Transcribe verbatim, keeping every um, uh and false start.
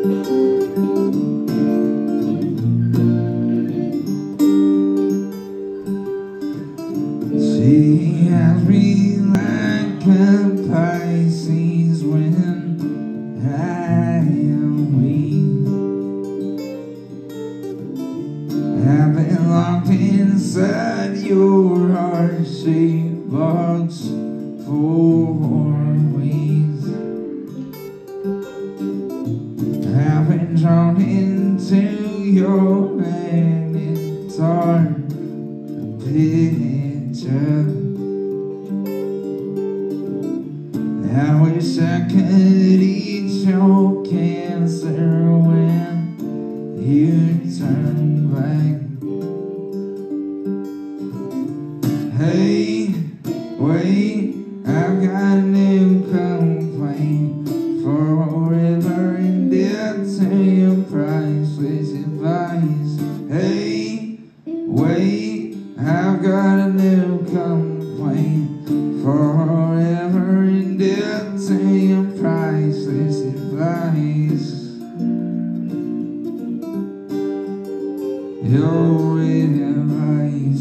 She has me like a Pisces when I am weak. I've been locked inside your heart-shaped box for weeks. I've been drawn into your magnetar picture. I wish I could eat your cancer when you turn back. Hey, wait, I've got a new complaint. Forever indebted to your priceless advice. Hey, wait, I've got a new complaint. Forever indebted to your priceless advice. Your advice.